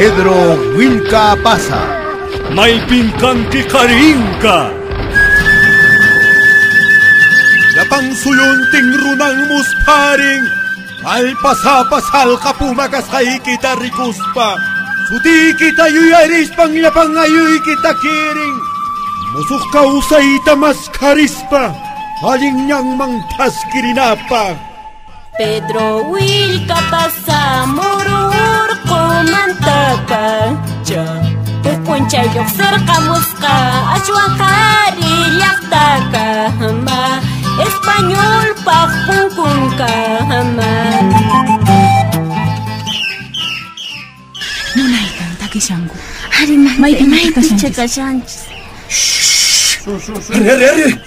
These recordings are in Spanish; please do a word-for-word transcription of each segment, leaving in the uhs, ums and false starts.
Pedro Wilka pasa. May pinkanti karingka. Yapang suyunting runang musparing. Alpasa-pasal kapumakasay kita rikuspa. Suti kita yuyaris pang yapang ayoy kita kiring. Musuk ka usay tamas karispa. Aling niyang mangtas kirinapa. Pedro Wilka pasa murur kumantapa. Ja, pupunca yok serkamuska. Acuang kari yaktaka hama. Espanyol pakpungkungka hama. Munay kang takisanggo. Hari mah May may pinakita pichaka shanchis. Arre, arre, arre.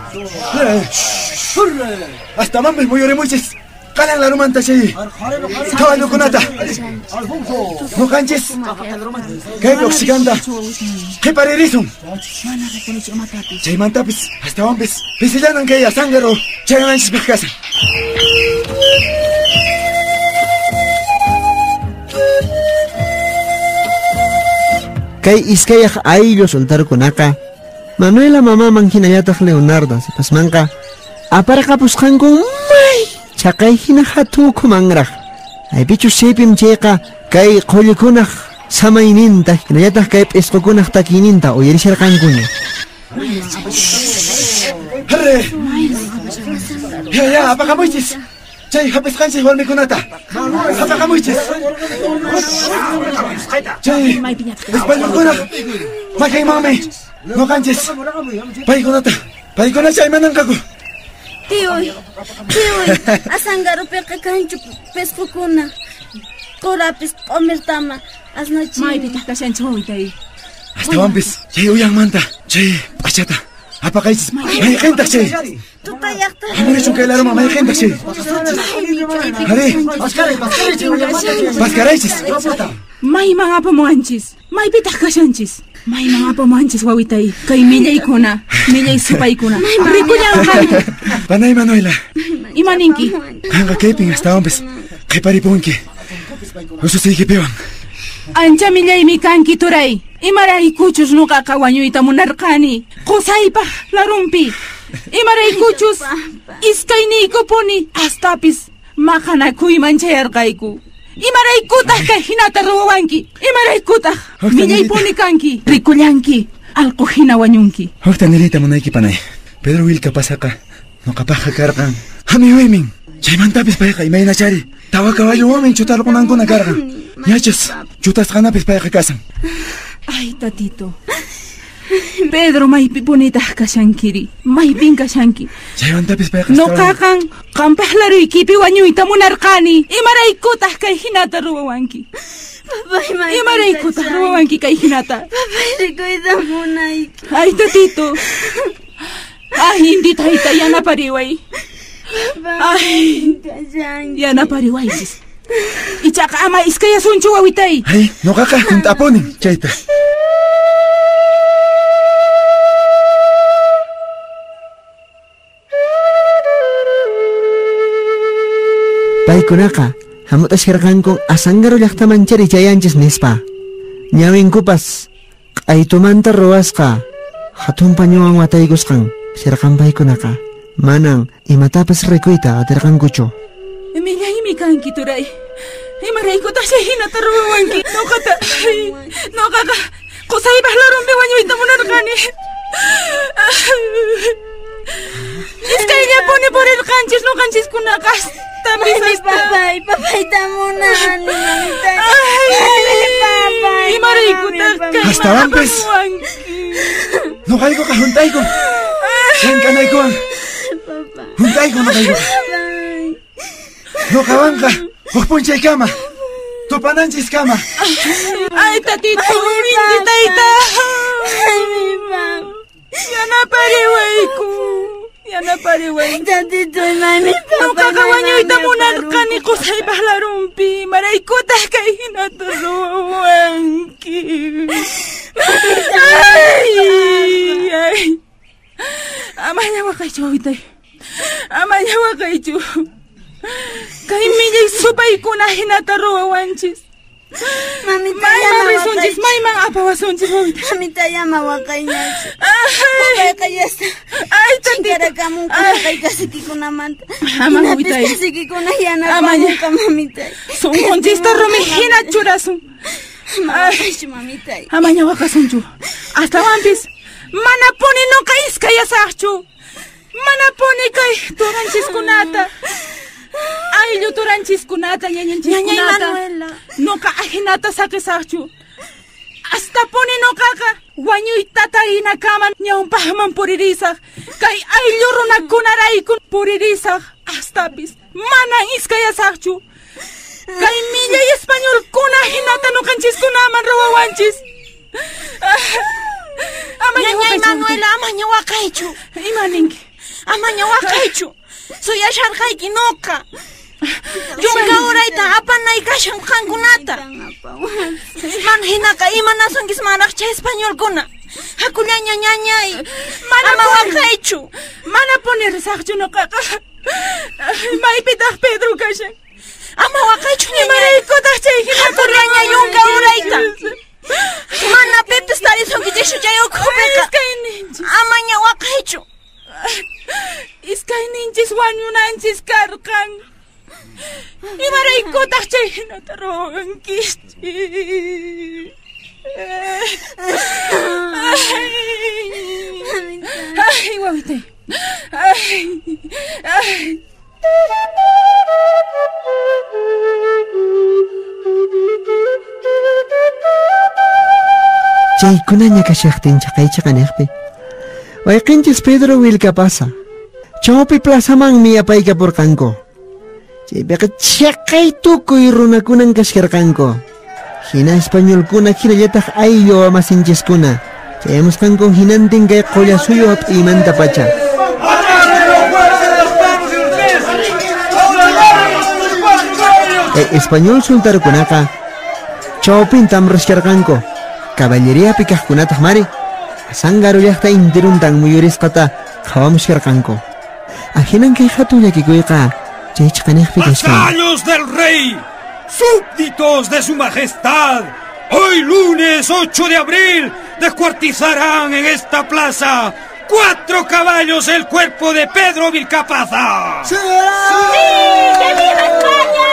Hasta mames muy oremuches. Kalang la rumanta siya. Tawalo ko nata. No kanches. Kay oksiganda. Kay paririsong. Chay mantapis. Hasta mames. Pisilan ang kaya sangaro. Chay manchis bakasa. Kay iskayak ayllo soltar kunaka. Manuela mama manghinayataq Leonardo si pasmanka. Apara kapuskan kong may chakay hinahatuko mangrach. Ay bichu sepim cheka kay qolikunak samayninta hinayataq kay pesqukunak takininta uyarisharqan kuña. Arre. Ya ya apakamuchis. Chay hapiskanchis walmikunata. Apakamuchis. Chay espanyol kunak. Makay mami. No kanches. Paikunata. Paikuna chay manangkaku. Tioy, tioy, asangaro peka kanchu peskukuna. Korapis omertama asnachi. May pitakasyan choy Hasta wampis. Chay uyang manta. Chay achata. Apakaichis. May kentak chay. Tutayakta. Amore chungkay laro may kentak chay. Hari. Paskaraichis. May mga pamuanchis. May pitakasyanchis. May mga pamuanchis wawitay. Kay milay ko na. Milay supay ko na. Riko niya ang kami. Panay Manuela. Imaninki. Hanga keping hasta wampis. Kay paripunki. Uso sige pewang. Ancha milay mi kanki turay. Imaray kuchus nuka kawanyo itamunarkani. Kusay pa larumpi. Imaray kuchus iskay ni ko poni. Astapis makana kuy manchayar kayku. Imaray kutah kay hinataruwanki. Imaray kutah milay poni kanki. Rikulyanki. Alko hinawanyunki. Hokta nilita mo na ikipanay. Pedro Wilka pasaka. No kapaha karkan. Hami weming. Chay mantapis payaka imay na chari. Tawa kawayo waming chutar ko nang ko nagarkan. Yachas. Chutas kanapis payaka kasang. Ay, tatito. Pedro, may pipunitah ka syankiri. May pingka syanki. Chay mantapis payaka. No kakang kampahlaro ikipi wanyo itamunarkani. Imaray kutah kay hinata ruwawanki. Papay may. Imaray kutah ruwawanki kay hinata. Papay riko itamunay. Ay, tatito. Ay, hindi tahita yana pariway. Ay, yana pariway. Ichaka ama iskaya suncho wawitay. Ay, no kaka, kuntaponin. Chayta. Paikunaka, hamutas hirkan kong asanggaro yaktaman chari chayanchis nispa. Nyawing kupas, ay tumanta roas ka. Hatun panyuang wataygus kang, sirkan paikunaka. Manang, imatapas rekwita atirkan kucho. Emilia imikan kituray. Imaray ko ta siya hinataruwanki. No kata, no kaka, kusay bahlarong biwanyo itamunarkani. Iskay niya po ni Borel kanchis, no kanchis kunakas. Tapis hasta. Papay, papay tamuna. Ay, papay. Imaray ko ta kay Hasta wampes. No kayo ko kahuntay ko. Siyan ka na ikuan. Huntay ko, no kayo ko. No kawang ka. Huwag kama. Tupananchis kama. Ay, tatito, hindi tayta. Ay, mi pam. Yana pariway ko. Yana pariway. Tatito, mami, papay. No kakawanyo itamunan ka ni kusay bahlarumpi. Maray ko ta kay hinaturuwanki. Ay, ay. Amanya wakay chowitay. Amanya wakay chow. Kay milay subay ko na hinataruwanchis. Mamita, Mayman llama risunchis, mayman apawasunchis, wawita. Mamita, llama waqayñachu. Ay, Waqayqa yasta. ay, tantito. Chinkarakamungkuna kay kasikikunamanta. Ama, Hinapis wawitay. kasikikuna Ama, ya. yanapamunqa, mamita. Sunqunchista rumi hina churasun. Mawaqaychu, mamita. Amaña waqasunchu. Astawanpis mana puni nuqa iskayasaqchu. Mana puni kay turanchiskunata. Ayllu turanchiskunata, ñañanchiskunata. Ñañay Manuela. Nuqa ahinata sakisaqchu. Hasta puni nuqaqa wañuytata hinakaman ñawpaqman puririsaq. Kay ayllu runakunaraykun puririsaq. Hastapis mana iskayasaqchu. Kay millay españolkuna hinata nuqanchiskunaman rawawanchis. Amaña Ñañay waqaychu. Manuela, amaña waqaychu. Imaninki. Amaña waqaychu. Suyasharqayki nuqa. Yunka urayta apanay kashan qankunata. Man hinaqa imanasunkiz maraq chay españolkuna. Hakulla ñañañay. Mana Ama puni- waqaychu. Mana punerisaqchu nuqaqa. Maypitaq Pedro kashan. Ama waqaychu ñañay. Imaraykutaq chay hinata Hakullaña yunka urayta. Mana pipis tarisunkichikchu chay ukhupiqa. Iskayninchis. Amaña waqaychu. Iskayninchis wañunanchis karqan. Imaraykutaq chay hinata ruwankichis. Ay, wawitay. Ay, ay. Chaykunaña kashaqtincha qaychaqaniqpi. Wayqinchis Pedro willkapasa. Chawpi plazamanmi apaykapurqanku. Chaypiqa chaqay tukuy runakunan kashkarqanku. Hina españolkuna hinallataq ayllu amasinchiskuna. Chayamusqanku hinantin kay qollasuyu hap'imanta pacha. Kay español sultarukunaqa chawpintam rishkarqanku. Caballería pikaqkunataq mari. Sangaru llaqta intiruntan muyurisqata qhawamushkarqanku. Ahinan kay hatun llakikuyqa chaychaqaniqpi kashkan. ¡Vasallos del rey! ¡Súbditos de su majestad! Hoy lunes ocho de abril descuartizarán en esta plaza cuatro caballos el cuerpo de Pedro Vilcapaza. ¡Sí! ¡Que viva España!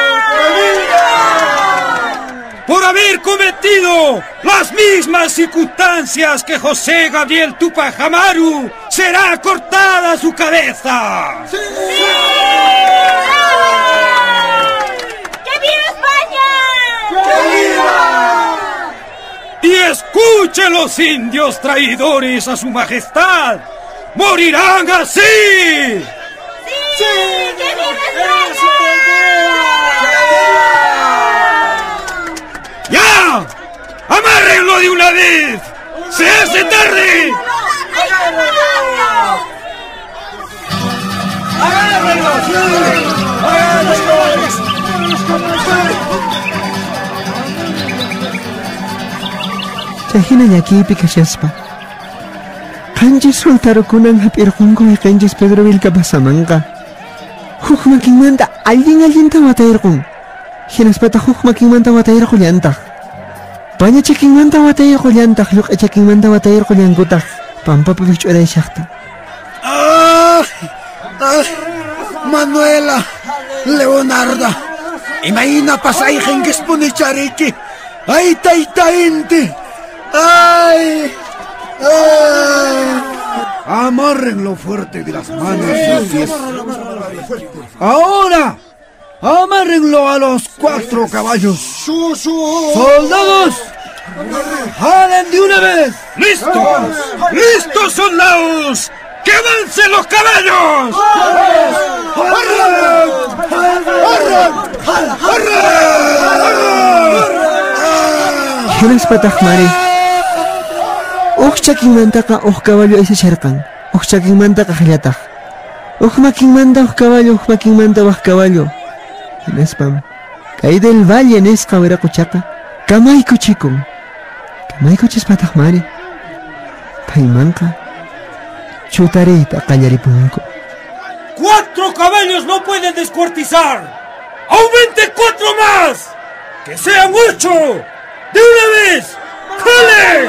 Por haber cometido las mismas circunstancias que José Gabriel Tupac Amaru, será cortada su cabeza. ¡Sí! ¡Que viva España! ¡Que viva! Y escuchen los indios traidores a su majestad, morirán así. ¡Sí! ¡Que viva España! ¡Ya! ¡Amárrenlo de una vez! ¡Se hace tarde! Chahina llakipi kashaspa. Qanchis sultarukunan hap'irqunku wayqinchis Pedro Vilcapasamanqa. Huk makinmanta allin allinta watayirqun. Hinaspata huk makinmanta watayirqu llantaq. Paña chakinmanta watayirqu llantaq, lluq'a chakinmanta watayirqu llankutaq. Pampapi ch'urayshaqta. ¡Ah! ¡Ah! Manuela, Leonarda, imagina pasayjen que spunichariki. ¡Ay, taita inti! ¡Ay! ¡Ay! Amárrenlo fuerte de las manos y los pies. Ahora, amárrenlo a los cuatro caballos. ¡Soldados! ¡Jalen de una vez! ¡Listos! ¡Listos, soldados! ¡Que avancen los caballos! Hinaspataq mari. Uq chakinmantaqa uq caballo aysacharqan. Uq chakinmantaqa qillataq. Uq makinmanta uq caballo, uq makinmanta waq caballo. Hinaspam kay del valle nisqa wiraquchaqa kamaykuchikun. Kamaykuchispataq mari. Paymanqa chutariyta qallaripunku. ¡Cuatro caballos no pueden descuartizar! ¡Aumente cuatro más! ¡Que sean ocho! ¡De una vez! ¡Jale!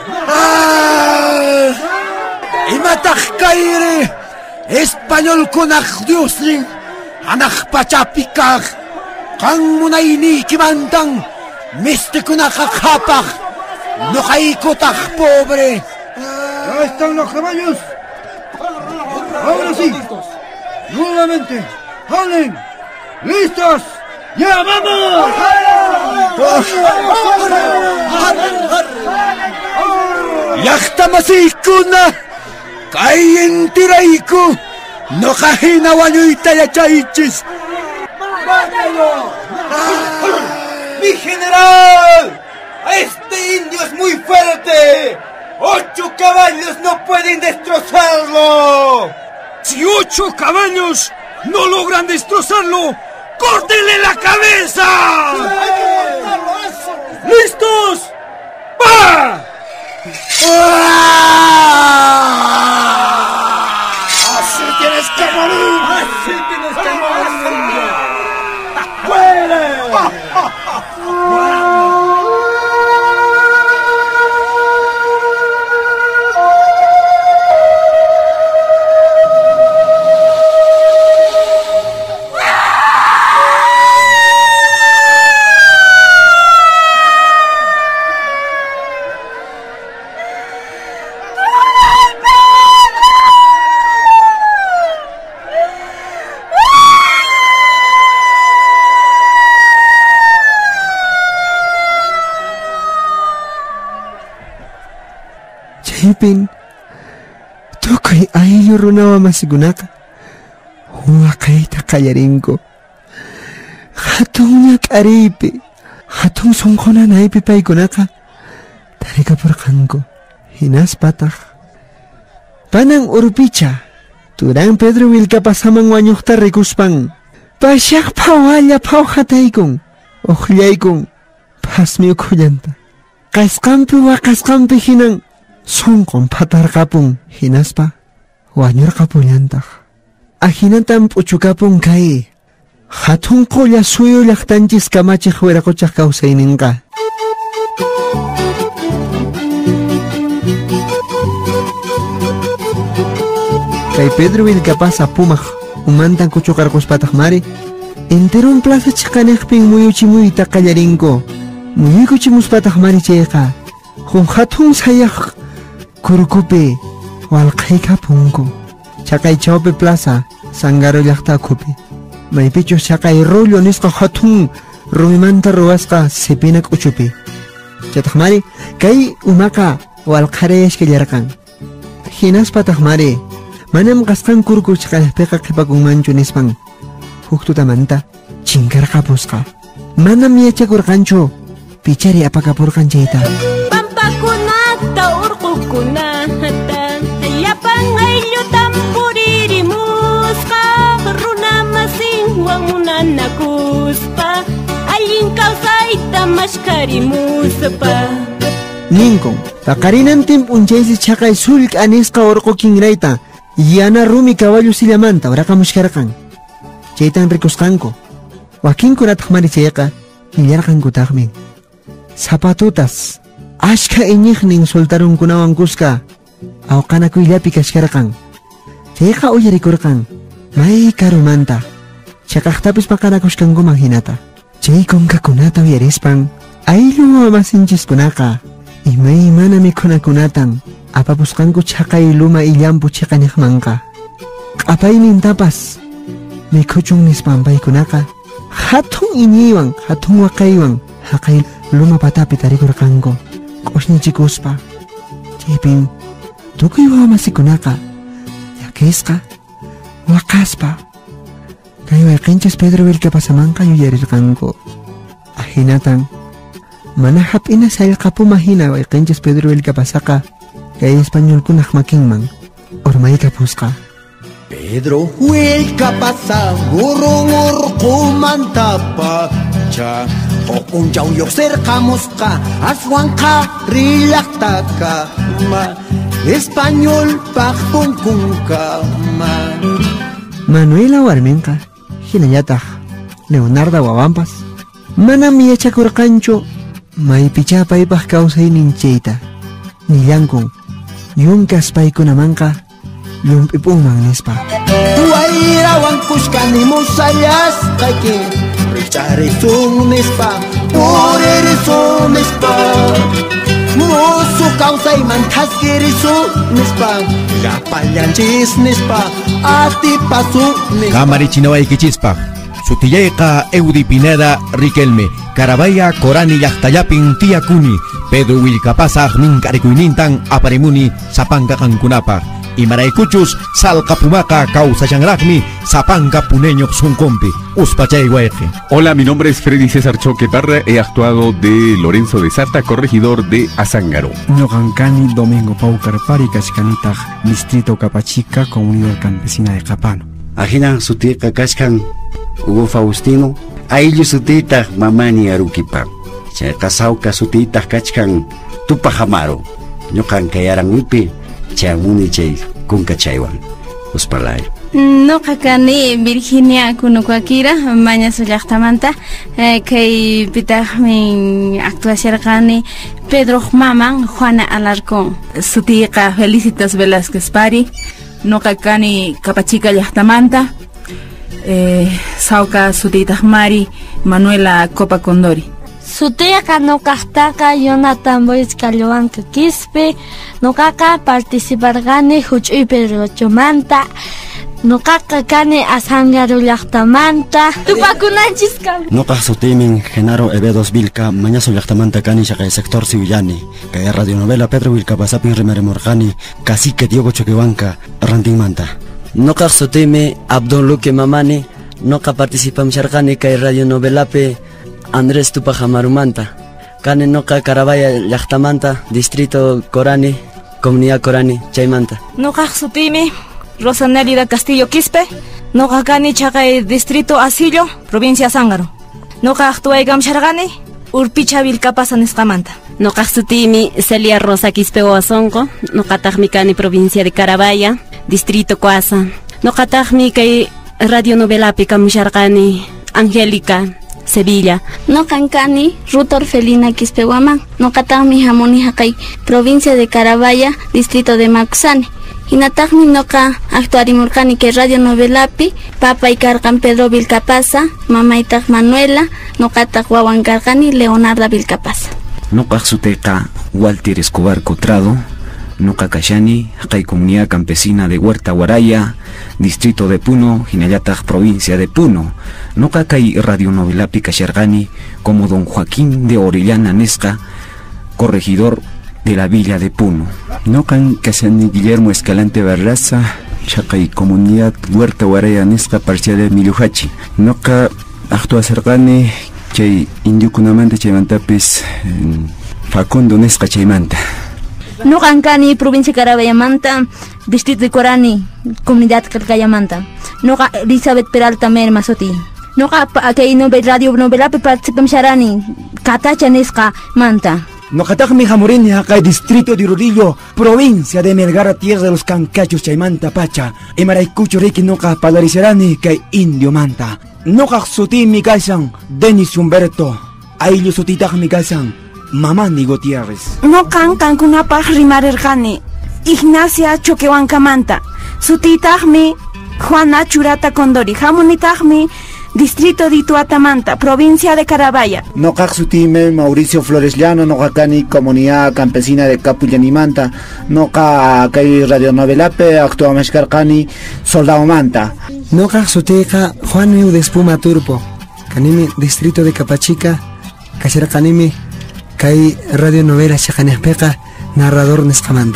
¡Ah! ¡Imataq kayri! ¡Español kunaq Diosling! ¡Anaq pachapikaq! ¡Qan munaynikimantan! ¡Mistikunaq hapaq! ¡Noqaykutaq pobre! ¡Ya están los caballos! ¡Ahora sí! ¡Nuevamente! ¡Jalen! ¡Listos! ¡Ya vamos! ¡Llaqtamasiykuna! ¡Kay intirayku! ¡Noqahina wañuyta yachaychis! ¡Mi general! ¡Este indio es muy fuerte! ¡Ocho caballos no pueden destrozarlo! ¡Si ocho caballos no logran destrozarlo, córtenle la cabeza! ¡Listos! ¡Va! ¡Así tienes que morir! ¡Así tienes que morir! ¡Fuera! Chaypin, tukuy ayllu runawan masikunaqa waqayta qallarinko. Hatun ñak'ariypi, hatun sunqunanaypi paykunaqa tarikapurqanku. Hinaspataq panan urpicha, turan Pedro Willkapasaman wañuqta rikuspan, pashaqpa wallapaw hataykun, uqllaykun, pasmi ukhullanta. Qasqanpi waqasqanpi hinan sunqun patarqapun, hinaspa wañurqapullantaq. Ahinatan p'uchukapun kay hatun qulla suyu llaqtanchis kamachiq wiraquchaq kawsayninqa. Kay Pedro Willkapasa pumaq umantan kuchuqarquspataq mari enterun plaza chiqaniqpin muyuchimuyta qallarinko. Muyuykuchimuspataq mari chayqa jun hatun sayaq kurkupi walqaykapunku. Chaqay chawpi plaza Sangaro llaqta kupi maypichus chaqay rollo nisqa hatun rumimanta ruwasqa sipina k'uchupi. Chataq mari kay umaqa walqarayashkallarqan. Hinaspataq mari manam qasqan kurku chaqaypiqa qipakunmanchu nispan huk tutamanta chinkarqapusqa. Manam yachakurqanchu pichari apakapurqan chayta. Pampakunata urqukunata llapan ayllutan puririmusqa runa masinwan munanakuspa allin kawsayta mashkarimuspa. Ninkun paqarinantin p'unchaysi chaqay sullk'a nisqa urqu kinrayta yana rumi caballo sillamanta uraqamushkarqan. Chaytan rikusqanku. Wakinkunataq mari chayqa millarqankutaqmi. Zapatutas ashka iñiqnin soltarunkunawan kusqa awqanakuyllapi kashkarqan. Chayqa uyarikurqan may karumanta chaqaqtapis paqanakushkankuman hinata. Chay kunkakunata uyarispan ayllu mamasinchikunaqa imaymana mikhunakunatan apapusqanku chaqay luma illampu chiqaniqmanqa. Q'apaynintapas mikhuchun nispan paykunaqa hatun iñiwan hatun waqaywan haqay luma patapi tarikurqanku q'ushnichikuspa. Chaypin tukuy wawamasiikunaqa llakisqa waqaspa kay wayqinchis Pedro Willkapasamanqa yuyarirqanku. Ahinatan mana hap'ina sallqapuma hina wayqinchis Pedro Willkapasaqa kay españolkunaq makinman urmaykapusqa. Pedro Willkapasa gurung urqumanta pacha uqunchaw lluqsirqamusqa aswanqa rilaqtaqa ma español paqpunkunkama. Manuela warminqa hinallataq Leonardo wawanpas Manam yachakurqanchu maypichapaypaq kawsaynin chayta. Nillankun yunkas paykunamanqa llump'ipunman nispa. Wayrawan kushkani musayas kayki richarisun nispa puririsun nispa musu kawsayman thaskirisun nispa llapallanchis nispa atipasun nispa Kamarichinawaykichispa Sutiyayqa Eudi Pineda Riquelme Carabaya Corani llaqtallapin tiyakuni Pedro Willkapasaq ninkarikuynintan aparimuni sapanka kankunapaq Imaraykuchus salqapumaqa kawsashanraqmi sapanka puneñoq sunqunpi uspachay wayqi. Hola, mi nombre es Freddy César Choque Parra, he actuado de Lorenzo de Sarta, corregidor de Azángaro. Ñoqankani Domingo Pau Carpari kashkanitaq Distrito Capachica, Comunidad Campesina de Capano. Ajina sutiqa kashkan Hugo Faustino, ayllu sutitaq mamani arukipa. Chayqa sawqa sutitaq kachkan Tupac Amaro. Ñoqan kayaranmipi chamuni chay kunka chaywan uspalay. Noqa kani Virginia Kunukwakira Mañaso llaqtamanta kay pitaqmi actuasharqani Pedro maman Juana Alarcón. Sutiqa Felicitas Velázquez Pari. Noqa kani Capachica llaqtamanta. Eh, Sauka sutitaq Mari Manuela Copa Condori. Sutiqa nuqaqtaqa Jonathan Boyes Calloanca Quispe, nuqaqa participarqani huch'uypi riqchumanta, nuqaqa kani Azángaro llaqtamanta, tupakunanchis. Nuqaq sutimin Genaro Evedos Vilca, Mañaso llaqtamanta kani chaqay sector Siullani, kay radionovela Pedro Willkapasapin rimarimurqani Cacique Diogo Choquehuanca rantinmanta. Nuqaq sutimi Abdon Luque Mamani, nuqa participamsharqani kay radionovelapi Andrés Tupac Amarumanta, kani nuqa Carabaya llaqtamanta, Distrito Corani, Comunidad Corani, chaymanta. Nuqaq sutimi Rosanelida Castillo Quispe, nuqa kani chaqay Distrito Asillo, Provincia Azángaro. Nuqa actuaykamsharqani Urpicha Willkapasa nisqamanta. Nuqaq sutimi Celia Rosa Quispe Oasongo, nuqataqmi kani Provincia de Carabaya, Distrito Coasa. Nuqataqmi kay radionovelapi kamusharqani Angélica Sevilla. Noqankani Ruth Orfelina Quispehuaman, noqataqmi hamuni haqay Provincia de Carabaya, Distrito de Macsani. Hinataqmi noqa actuarimurqani que radionovelapi papay karqan Pedro Willkapasa, mamaytaq Manuela, noqataq wawan karqani Leonarda Willkapasa. Nuqaq sutayqa Walter Escobar Cotrado, nuqa kashani haqay Comunidad Campesina de Huerta Guaraya, Distrito de Puno, hinallataq Provincia de Puno. Nuqa kay radionovelapi kasharqani como don Joaquín de Orellana Nesca, corregidor de la Villa de Puno. Noqan kashani Guillermo Escalante Barraza, chaqay Comunidad Huerta Guaraya Nesca parcial de Miluhachi. Nuqa actuasarqani chay indiukunamanta chaymantapis Facundo Nesca chaymanta. Nuqankani Provincia Carabayamanta, Distrito de Corani, Comunidad Calcayamanta. Nuqa Elizabeth Peralta Merma Soti. Nuqa kay radio novelapi participamsharani Catacha Nesca Manta. Noqataqmi hamurini haqay Distrito de Rodillo, Provincia de Melgar, Tierra de los Cancachos chaymanta pacha. Imaraykuchu riki nuqa palarisarani kay Indio Manta. Nuqaq sutimi kashan Denis Humberto, ayllu sutitaqmi kashan Mamani Gutiérrez. Noqan kankunapaq rimarirqani Ignacia Choquehuancamanta, sutitaqmi Juana Churata Condori, hamunitaqmi Distrito de Ituatamanta, Provincia de Carabaya. Noqaq sutimi Mauricio Flores Llano, noqaqani Comunidad Campesina de Capullanimanta, noqa kay radionovelapi actuamashkarqani Soldado Manta. Noqaq sutiyqa Juan Miu de Espuma Turpo, kanimi Distrito de Capachica, kasharqanimi kay radionovela chaqaniqpiqa narrador nisqamanta.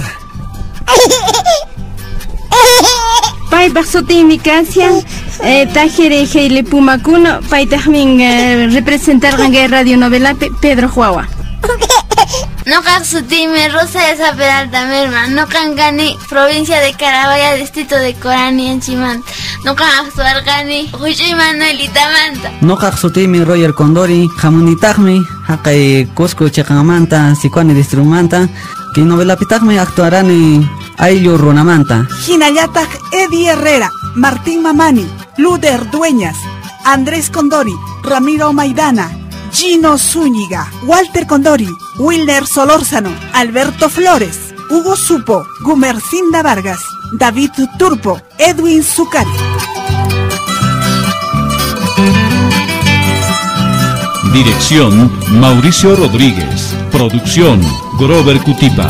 Paypaq sutimi kasyan Tajere Heile Pumakuno, paytaqmin representarqan kay radionovelapi Pedro Huawa. Noqaq sutimi Rosa Esa Peralta Merma, noqankani Provincia de Carabaya, Distrito de Corani Anchimanta. Noqaq actuarqani Huch'uy Manuelitamanta. Noqaq sutimi Roger Condori, hamunitaqmi haqay Cusco chiqanmanta, Sicuani Distrumanta, kay novelapitaqmi actuarani ayllu runamanta. Hinallataq Eddie Herrera, Martín Mamani, Luder Dueñas, Andrés Condori, Ramiro Maidana, Gino Zúñiga, Walter Condori, Wilner Solórzano, Alberto Flores, Hugo Supo, Gumercinda Vargas, David Turpo, Edwin Zucari. Dirección Mauricio Rodríguez. Producción Grover Cutipa.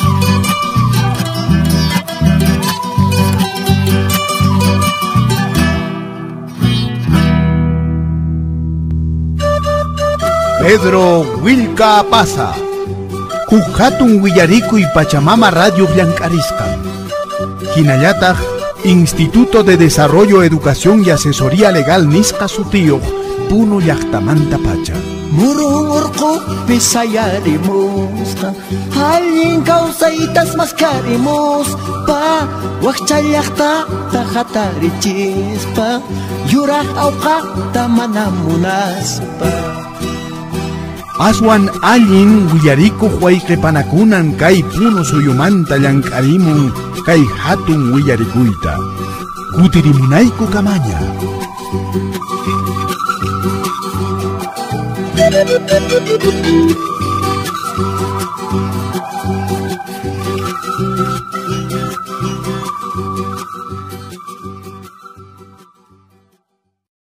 Pedro Wilka Pasa. Hukhatun Willariku y Pachamama Radio Blancarisca. Hinayatag, Instituto de Desarrollo, Educación y Asesoría Legal Nisqa Sutío, Puno Llaqtamanta Pacha. Murung urqu pisayarimusqa Hallin kawsaytas masqarimuspa Wakcha llaqtata hatarichispa Yuraq awqaqta mana munaspa. Aswan allin willariku huayqipanakunan kay puno suyumanta llank'arimun kay hatun willarikuyta. Kutirimunayku kamaña.